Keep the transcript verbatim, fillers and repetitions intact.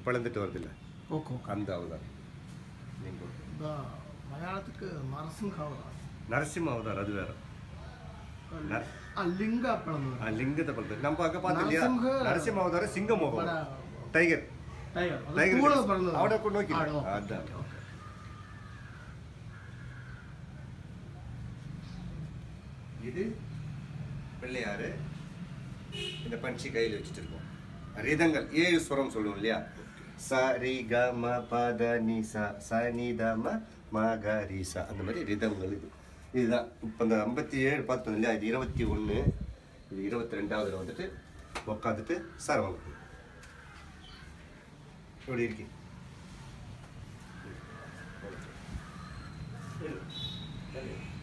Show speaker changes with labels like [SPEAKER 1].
[SPEAKER 1] பிளந்துட்டு வருது இல்லை
[SPEAKER 2] okay okay
[SPEAKER 1] அந்த அவதாரம் நீங்கள்
[SPEAKER 2] இந்த மலையாளத்துக்கு நரசிம்ஹ அவதாரம்
[SPEAKER 1] நரசிம்ம அவதாரம் அது வேற நர-
[SPEAKER 2] ஆ லிங்க பிளந்து
[SPEAKER 1] ஆ, லிங்கத்தை பிளந்து நம்ம அங்கே பார்த்தோம் இல்லையா
[SPEAKER 2] நரசிம்ஹ-
[SPEAKER 1] நரசிம்ம அவதாரம் சிங்க முகம் டைகர்
[SPEAKER 2] டைகர் அது
[SPEAKER 1] டைகர்
[SPEAKER 2] கூட பிறந்தது
[SPEAKER 1] அவனை கொண்டு நோக்கி
[SPEAKER 2] ஆ, ஓகே,
[SPEAKER 1] அதான்
[SPEAKER 2] ஓகே, ஓகே.
[SPEAKER 1] இது பிள்ளையாரு இந்த பஞ்சி கையில் வச்சுட்டு இருக்கோம் ரிதங்கள் ஏழு ஸ்வரம் சொல்லுவோம் இல்லையா ச ரி க ம ப த நி ச ச நி த ம ம க ரி ச அந்த மாதிரி ரிதங்கள் இது இதுதான் இப்போ இந்த ஐம்பத்தி ஏழு பார்த்தோம் இல்லையா இது இருபத்தி ஒன்று இது இருபத்தி ரெண்டாவதுல வந்துட்டு உட்காந்துட்டு சரவணம் இப்படி இருக்கு